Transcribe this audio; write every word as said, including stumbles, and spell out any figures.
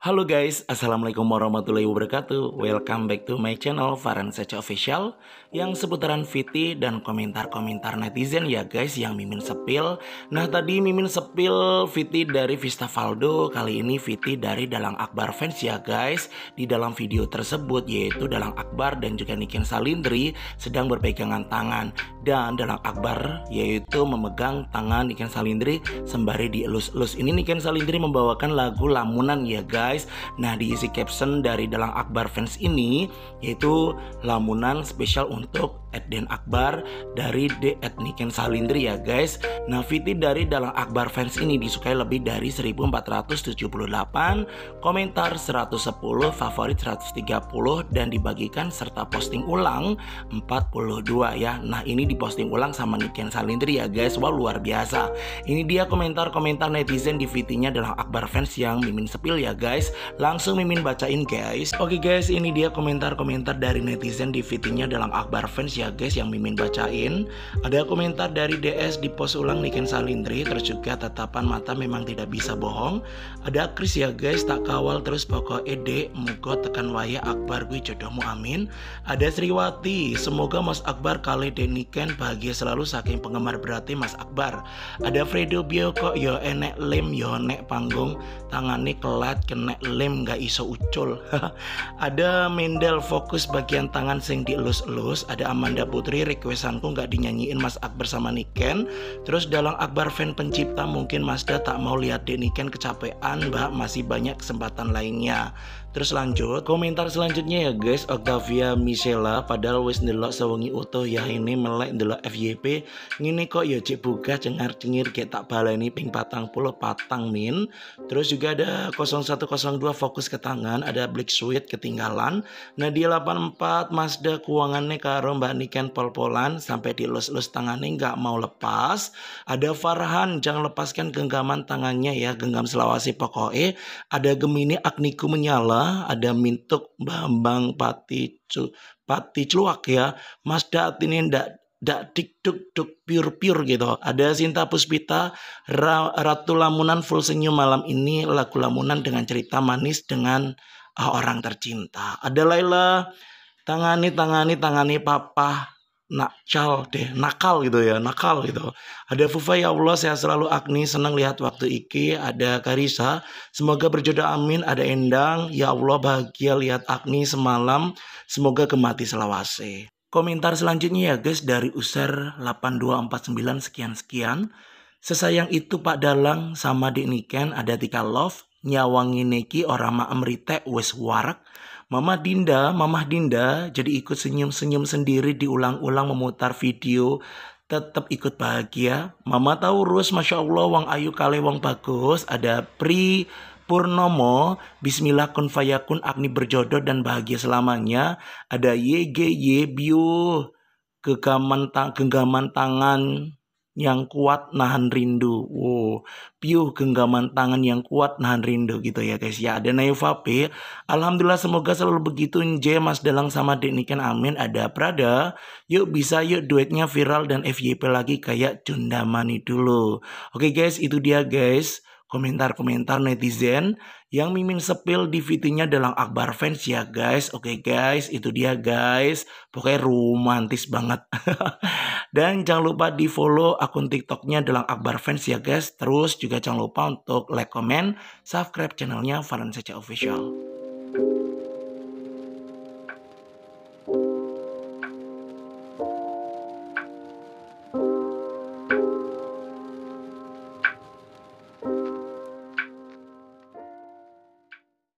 Halo guys, Assalamualaikum warahmatullahi wabarakatuh. Welcome back to my channel Farhan Saja Official, yang seputaran V T dan komentar-komentar netizen ya guys, yang Mimin sepil. Nah tadi Mimin sepil V T dari Vista Valdo, kali ini V T dari Dalang Akbar fans ya guys. Di dalam video tersebut yaitu Dalang Akbar dan juga Niken Salindri sedang berpegangan tangan, dan Dalang Akbar yaitu memegang tangan Niken Salindri sembari dielus-elus. Ini Niken Salindri membawakan lagu Lamunan ya guys. Nah diisi caption dari Dalang Akbar fans ini yaitu Lamunan spesial untuk Eden Akbar dari D at Niken Salindri ya guys. Nah V T dari Dalang Akbar fans ini disukai lebih dari seribu empat ratus tujuh puluh delapan, komentar seratus sepuluh, favorit seratus tiga puluh, dan dibagikan serta posting ulang empat puluh dua ya. Nah ini diposting ulang sama Niken Salindri ya guys. Wah luar biasa. Ini dia komentar-komentar netizen di V T-nya Dalang Akbar fans yang Mimin sepil ya guys. Langsung Mimin bacain guys. Oke guys, ini dia komentar-komentar dari netizen di V T-nya Dalang Akbar fans ya guys yang Mimin bacain. Ada komentar dari D S di post ulang Niken Salindri, terus juga tatapan mata memang tidak bisa bohong. Ada Chris ya guys, tak kawal terus pokok ede, mugo tekan waya Akbar gue jodohmu amin. Ada Sriwati, semoga Mas Akbar kali den Niken bahagia selalu saking penggemar berarti Mas Akbar. Ada Fredo Bio, kok yo enek lem yo nek panggung tangane kelat kena lem gak iso ucul. Ada Mendel, fokus bagian tangan sing dielus-elus. Ada Amanda Putri, requestanku gak dinyanyiin Mas Akbar sama Niken. Terus Dalang Akbar fan pencipta, mungkin Mazda tak mau lihat dek Niken kecapean mbak, masih banyak kesempatan lainnya. Terus lanjut komentar selanjutnya ya guys, Octavia Michela, padahal wis ndelok sewengi utuh ya ini melek ndelok F Y P ngene kok ya cek buka cengar cengir kayak tak baleni ping patang puluh patang min. Terus juga ada nol satu nol dua fokus ke tangan, ada Black Sweet ketinggalan. Nadia delapan empat, Mazda keuangannya karo Mbak Niken pol-polan sampai dilus-lus tangannya nggak mau lepas. Ada Farhan, jangan lepaskan genggaman tangannya ya, genggam selawasi pokoknya. Ada Gemini, Agniku menyala. Ada Mintuk Bambang Pati Cu, Pati Celuak ya, Mazda ini ndak dak dik duk duk pure pure gitu. Ada Sinta Puspita, Ra, Ratu Lamunan full senyum malam ini, lagu Lamunan dengan cerita manis dengan uh, orang tercinta. Ada Laila, tangani tangani tangani papa nakal deh, nakal gitu ya, nakal gitu. Ada Fufa, ya Allah sehat selalu Agni, senang lihat waktu iki. Ada Karisa, semoga berjodoh amin. Ada Endang, ya Allah bahagia lihat Agni semalam, semoga gemati selawase. Komentar selanjutnya ya guys dari User delapan dua empat sembilan sekian sekian. Sesayang itu Pak Dalang sama Dik Niken, ada Tika Love, nyawangi neki orang ma emrite wes warak. Mama Dinda, Mama Dinda jadi ikut senyum-senyum sendiri diulang-ulang memutar video, tetap ikut bahagia. Mama Taurus, Masya Allah wang ayu kali wang bagus. Ada Pri Purnomo, Bismillah kun fayakun Agni berjodoh dan bahagia selamanya. Ada Y G Y Bio, genggaman, ta genggaman tangan yang kuat nahan rindu. Wow, piuh genggaman tangan yang kuat nahan rindu gitu ya guys ya. Ada Naiva P, alhamdulillah semoga selalu begitu Nje Mas Dalang sama Dek Niken amin. Ada Prada, yuk bisa yuk duetnya viral dan F Y P lagi kayak Cundamani dulu. Oke guys, itu dia guys komentar-komentar netizen yang Mimin sepil di V T-nya Dalang Akbar fans ya guys. Oke guys, itu dia guys, pokoknya romantis banget. Dan jangan lupa di follow akun TikToknya Dalang Akbar fans ya guys. Terus juga jangan lupa untuk like, comment, subscribe channelnya Farhan Saja Official.